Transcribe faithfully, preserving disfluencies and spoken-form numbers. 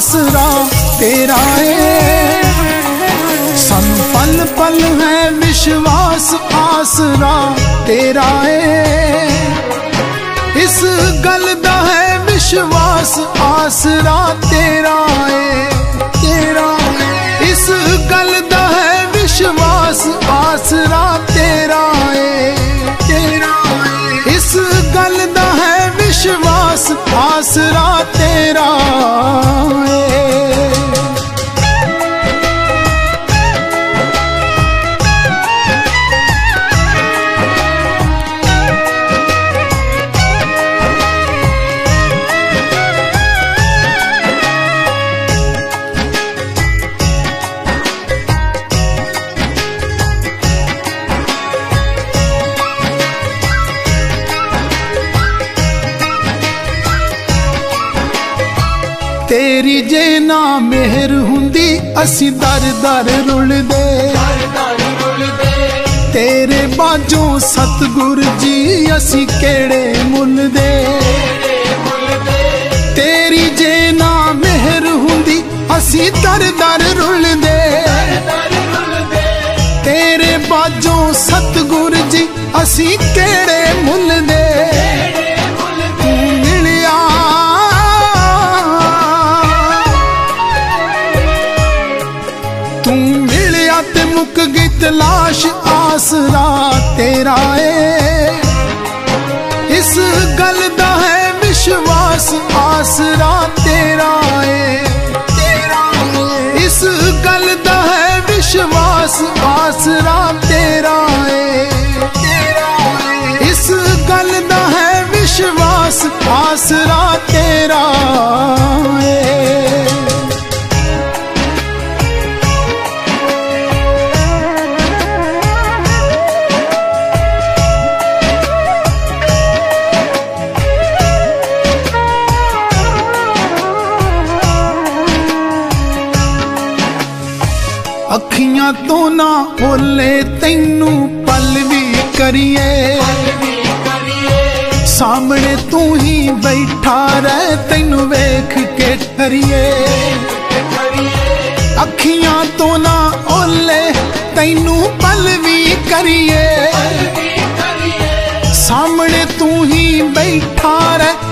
आसरा तेरा है। सानू पल पल है विश्वास आसरा तेरा है। इस गल दा है विश्वास आसरा तेरा है, तेरा है। इस गल दा है विश्वास आसरा तेरा है, तेरा है। इस गल दा है विश्वास आसरा तेरा है। तेरी जे ना मेहर हुंदी असी दर दर रुलदे। तेरे बाजों सतगुर जी असी केड़े मुल दे। तेरी जे ना मेहर हुंदी असी दर दर रुलदे। तेरे बाजों सतगुर जी असी केड़े मुल दे। मुक गई तलाश आसरा तेरा है। इस गल दा है विश्वास आसरा तेरा है, तेरा है। इस गल दा है विश्वास आसरा तेरा है, तेरा है। इस गल दा है विश्वास आसरा तेरा है। अखियां तो ना ओले तैनू पल भी करिए। सामने तू ही बैठा रह तैनू वेख के ठरिए। अखियां तो ना ओले तैनू पल भी करिए। सामने तू ही बैठा रह